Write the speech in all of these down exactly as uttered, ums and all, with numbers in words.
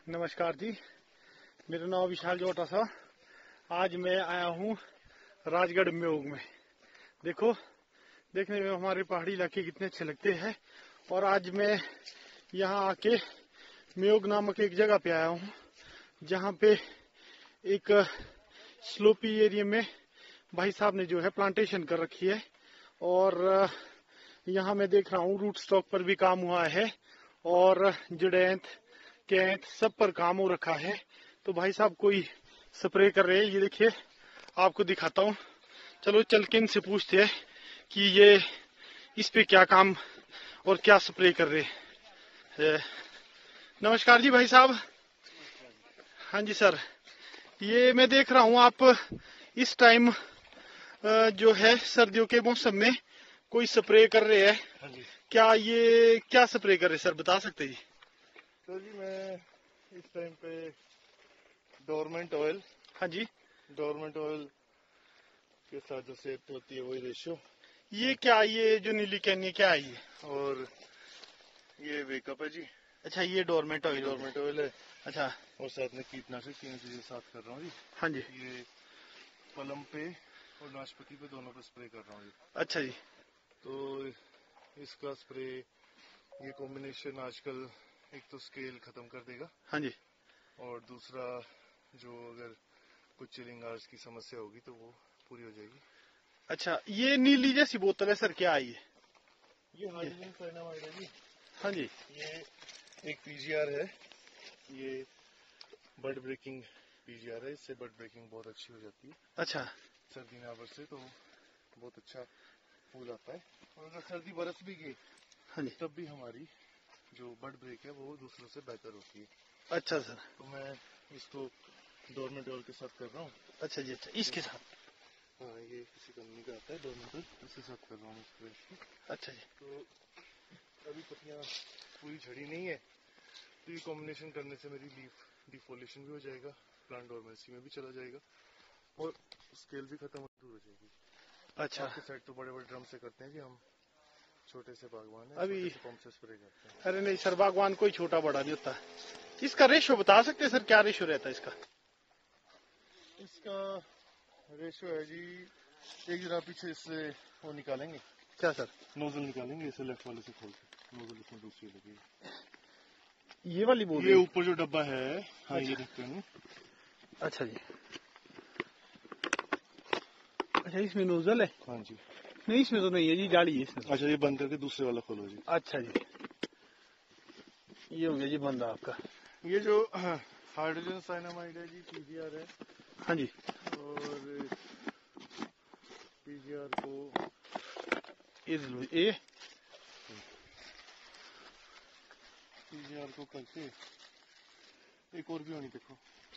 नमस्कार जी, मेरा नाम विशाल जोटा था। आज मैं आया हूँ राजगढ़ म्योग में। देखो, देखने में हमारे पहाड़ी इलाके कितने अच्छे लगते हैं। और आज मैं यहाँ आके म्योग नामक एक जगह पे आया हूँ, जहाँ पे एक स्लोपी एरिया में भाई साहब ने जो है प्लांटेशन कर रखी है। और यहाँ मैं देख रहा हूँ रूट स्टॉक पर भी काम हुआ है और जड़ैंत कैंत सब पर काम हो रखा है। तो भाई साहब कोई स्प्रे कर रहे हैं, ये देखिए आपको दिखाता हूँ। चलो चल के इनसे पूछते हैं कि ये इस पे क्या काम और क्या स्प्रे कर रहे हैं। नमस्कार जी भाई साहब। हाँ जी सर, ये मैं देख रहा हूँ आप इस टाइम जो है सर्दियों के मौसम में कोई स्प्रे कर रहे हैं। हाँ जी। क्या ये क्या स्प्रे कर रहे सर, बता सकते जी? तो जी मैं इस टाइम पे डोरमेंट ऑयल। हाँ जी, डोरमेंट ऑयल के साथ जो सेफ्ट होती है वही रेशियो। ये क्या, ये जो नीली कैन ये क्या है ये? और ये वेकअप है जी। अच्छा, ये डोरमेंट ऑयल डोरमेंट ऑयल है। अच्छा, और साथ में कीटनाशक तीन चीजें साथ कर रहा हूँ जी। हाँ जी। ये पलम पे और नाशपाती पे दोनों पे स्प्रे कर रहा हूँ जी। अच्छा जी। तो इसका स्प्रे ये कॉम्बिनेशन आजकल एक तो स्केल खत्म कर देगा। हाँ जी। और दूसरा जो अगर कुछ चिलिंग आवर्स की समस्या होगी तो वो पूरी हो जाएगी। अच्छा, ये नीली जैसी बोतल है सर, क्या है ये? ये हाइड्रोजन साइनामाइड है जी। हाँ जी। ये एक पीजीआर है। ये बड ब्रेकिंग पीजीआर है। इससे बड ब्रेकिंग बहुत अच्छी हो जाती है। अच्छा। सर्दी में बरसे तो बहुत अच्छा फूल आता है। और अगर सर्दी बरस भी गई हाँ जी, तब भी हमारी जो बड ब्रेक है वो दूसरों से बेहतर होती है। अच्छा सर। तो मैं इसको डोरमेट ऑयल के साथ कर रहा हूँ। अच्छा जी। अच्छा, इसके साथ? हाँ, ये किसी कंपनी का आता है डोरमेट ऑयल, इसके साथ कर रहा हूँ स्प्रे। अच्छा जी। तो अभी पत्तियाँ पूरी झड़ी नहीं है, तो ये कॉम्बिनेशन करने से मेरी लीफ डिफोलेशन भी हो जाएगा, प्लांट डोरमेंसी में भी चला जाएगा और स्केल भी खत्म हो जाएगी। अच्छा। आपके साइड तो बड़े बड़े ड्रम से करते हैं जी, हम छोटे से बागवान है, अभी छोटे से पंप से स्प्रे करते हैं। अरे नहीं सर, बागवान कोई छोटा बड़ा नहीं होता। इसका रेशो बता सकते हैं सर, क्या रेशो रहता है इसका? इसका रेशो है जी, एक जरा पीछे इससे वो निकालेंगे। क्या सर? नोजल निकालेंगे इसे लेफ्ट वाले से खोल के। नोजल इसमें दूसरी लगी है। ये वाली बोल ये ऊपर जो डब्बा है, हाँ अच्छा। ये देखते हैं। अच्छा जी। अच्छा, इसमें नोजल है? हाँ जी। नहीं, इसमें तो नहीं है जी, जाली है इसमें। अच्छा, ये बंद करके दूसरे वाला खोलो जी। अच्छा जी, ये हो गया जी बंद आपका। ये जो हाइड्रोजन साइनामाइड है जी, पीजीआर है। हाँ जी। और पीजीआर को ये पीजीआर को करके एक और भी होनी देखो।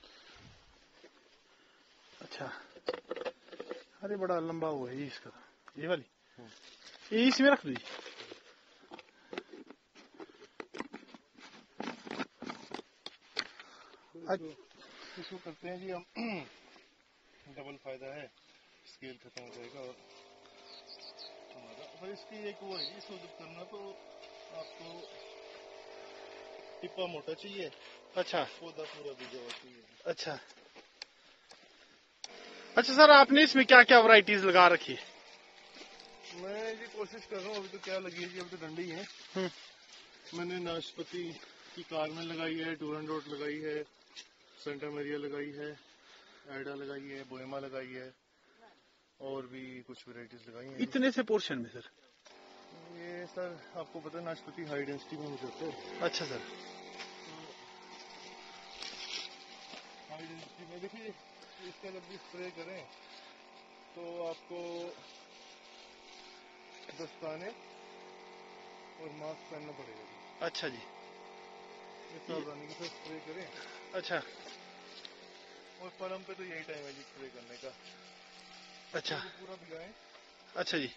अच्छा, अरे बड़ा लंबा हुआ है इसका, ये वाली। ये इसमें रख दीजिए। इसको, इसको करते हैं जी हम। डबल फायदा है, स्केल खत्म हो जाएगा और हमारा। पर इसकी एक वो है जी, इसको जब करना तो आपको टिप्पा मोटा चाहिए। अच्छा। पौधा पूरा बीजा हुआ चाहिए। अच्छा। अच्छा सर, आपने इसमें क्या क्या वैरायटीज लगा रखी है? मैं जी कोशिश कर रहा हूँ, अभी तो क्या लगी है जी, अभी तो डंडी है। मैंने नाशपाती की कारमेल लगाई है, टूरन लगाई है, सेंटा मेरिया लगाई है, एडा लगाई है, बोएमा लगाई है और भी कुछ वैरायटीज लगाई हैं। इतने से पोर्शन में सर? ये सर आपको पता है नाशपाती हाई डेंसिटी में हो जाता है। अच्छा सर। हाई डेंसिटी में देखिए, इसका जब भी स्प्रे करें तो आपको दस्ताने और मास्क पहनना पड़ेगा। अच्छा जी। ये सावधानी के साथ स्प्रे करें। अच्छा। और पलम पे तो यही टाइम है जी स्प्रे करने का। अच्छा। पूरा भिगाएं। अच्छा जी।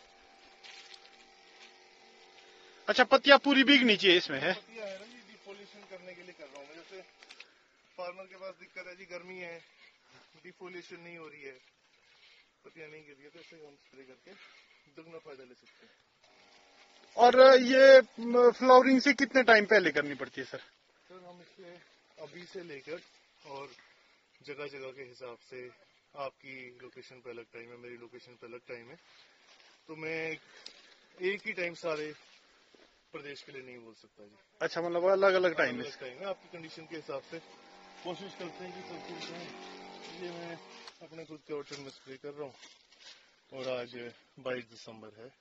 अच्छा, पत्तियां पूरी भीगनी चाहिए इसमें है? पत्तियां है ना जी, डिफोलेशन करने के लिए कर रहा हूँ मैं। जैसे फार्मर के पास दिक्कत है जी, गर्मी है, डिफोलेशन नहीं हो रही है, पत्तियां नहीं गिर रही है, तो इससे हम स्प्रे करके दुगना फायदा ले सकते हैं। और ये फ्लावरिंग से कितने टाइम पहले करनी पड़ती है सर? सर हम इससे अभी से लेकर और जगह जगह के हिसाब से आपकी लोकेशन पे अलग टाइम है, मेरी लोकेशन पे अलग टाइम है, तो मैं एक ही टाइम सारे प्रदेश के लिए नहीं बोल सकता जी। अच्छा, मतलब अलग अलग टाइम है। अलग टाइम है, आपकी कंडीशन के हिसाब से कोशिश करते हैं कि सब कुछ है। ये मैं अपने खुद के ऑर्चर्ड में स्प्रे कर रहा हूँ और आज बाईस दिसंबर है।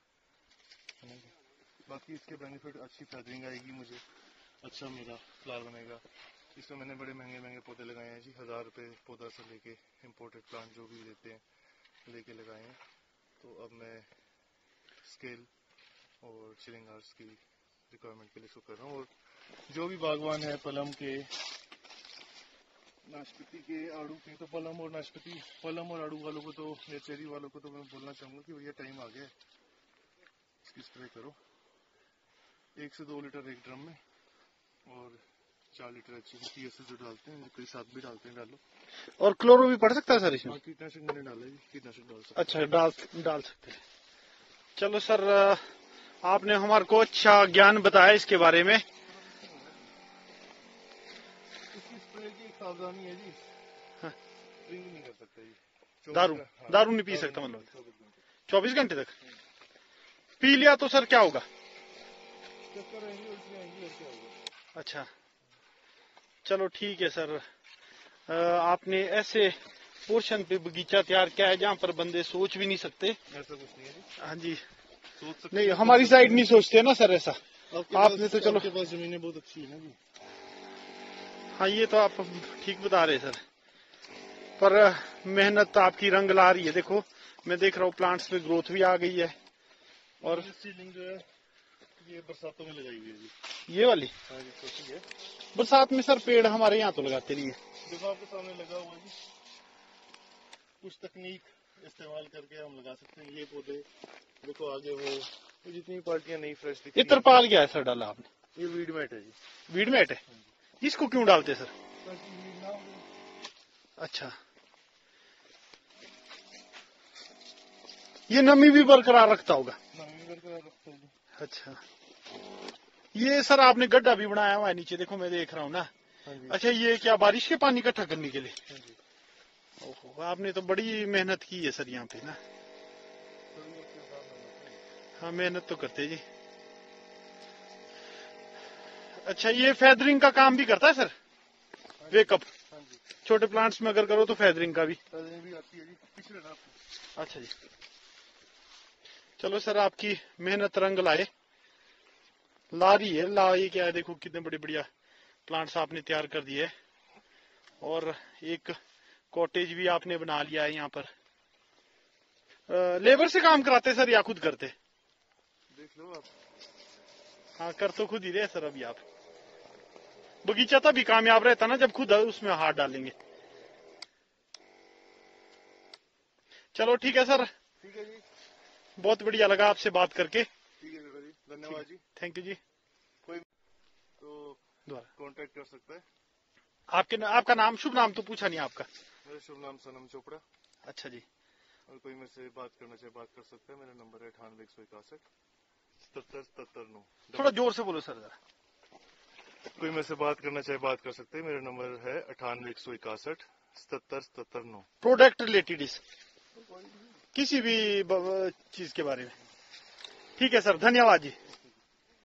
बाकी इसके बेनिफिट अच्छी फेदरिंग आएगी मुझे, अच्छा मेरा फ्लावर बनेगा। इसमें मैंने बड़े महंगे महंगे पौधे लगाए हैं जी, हजार रुपये पौधा से लेके इम्पोर्टेड प्लांट जो भी देते हैं लेके लगाए हैं। तो अब मैं स्केल और चिलिंग आर्ट्स की रिक्वायरमेंट के लिए इसको कर रहा हूँ। और जो भी बागवान है पलम के, नाशपाती के, आड़ू के, तो पलम और नाशपाती, पलम और आड़ू वालों को तो या चेरी वालों को तो मैं बोलना चाहूँगा कि भैया टाइम आ गया है, इसकी स्प्रे करो एक से दो लीटर एक ड्रम में, और चार लीटर अच्छे से पी एस एस जो डालते हैं, कई साथ भी डालते हैं, डालो। और क्लोरो भी पड़ सकता है सर इसमें? कीटनाशक मैंने डाला है, कीटनाशक डाल सकते। अच्छा, डाल डाल सकते हैं। चलो सर, आपने हमारे को अच्छा ज्ञान बताया इसके बारे में। इसकी स्प्रे की एक सावधानी है जी, हाँ। ड्रिंक नहीं कर सकते जी, दारू हाँ, दारू नहीं पी सकता मतलब चौबीस घंटे तक? पी लिया तो सर क्या होगा? चक्कर आएंगे, उल्टी आएंगी और क्या होगा। अच्छा, चलो ठीक है सर। आपने ऐसे पोर्शन पे बगीचा तैयार किया है जहाँ पर बंदे सोच भी नहीं सकते। ऐसा कुछ नहीं है जी। हाँ जी, सोच सकते नहीं, हमारी साइड नहीं सोचते ना सर ऐसा। आपने तो चलो, आपके पास जमीनें बहुत अच्छी है ना जी। हाँ, ये तो आप ठीक बता रहे सर, पर मेहनत आपकी रंग ला रही है। देखो, मैं देख रहा हूँ प्लांट्स में ग्रोथ भी आ गई है। और सीडलिंग जो है ये बरसातों में लगाई हुई है जी, ये वाली। हाँ जी, छोटी है। बरसात में सर पेड़ हमारे यहाँ तो लगाते नहीं है। देखो आपके सामने लगा हुआ है जी, कुछ तकनीक इस्तेमाल करके हम लगा सकते हैं ये पौधे। देखो आगे वो तो जितनी पार्टियां नई फ्रेश दिख ये रही है। तरपाल क्या है सर डाला आपने? ये वीड मैट है जी। वीड मैट है? इसको क्यों डालते सर? ताकि वीड ना हो। अच्छा, ये नमी भी बरकरार रखता होगा? नमी बरकरार रखता है। अच्छा, ये सर आपने गड्ढा भी बनाया हुआ है नीचे, देखो मैं देख रहा हूँ ना। अच्छा, ये क्या बारिश के पानी इकट्ठा करने के लिए? ओहो, आपने तो बड़ी मेहनत की है सर यहाँ पे ना। हाँ, मेहनत तो करते जी। अच्छा, ये फेदरिंग का काम भी करता है सर? वेकअप छोटे प्लांट्स में अगर करो तो फेदरिंग का भी? फेदरिंग भी आती है जी, पिछले आपको। अच्छा जी, चलो सर, आपकी मेहनत रंग लाए, ला रही है। ला ये क्या है, देखो कितने बड़े बढ़िया प्लांट्स आपने तैयार कर दिए, और एक कॉटेज भी आपने बना लिया है यहाँ पर। लेबर से काम कराते सर या खुद करते? देख लो आप। हाँ, कर तो खुद ही रहे सर अभी आप। बगीचा तभी कामयाब रहता ना जब खुद उसमें हाथ डालेंगे। चलो ठीक है सर, ठीक है जी, बहुत बढ़िया लगा आपसे बात करके। ठीक है जी, धन्यवाद जी। थैंक यू जी। कोई तो कांटेक्ट कर सकता है। आपके आपका नाम, शुभ नाम तो पूछा नहीं आपका? मेरा शुभ नाम सनम चोपड़ा। अच्छा जी। और कोई मेरे से बात करना चाहे बात कर सकता है। मेरा नंबर है अठानवे एक सौ इकसठ सतर सतर नौ। थोड़ा जोर से बोलो सर जरा। कोई मेरे से बात करना चाहे बात कर सकते हैं। मेरा नंबर है अठानवे एक सौ इकसठ सतर सतर नौ। प्रोडक्ट रिलेटेड इस किसी भी चीज के बारे में? ठीक है सर, धन्यवाद जी।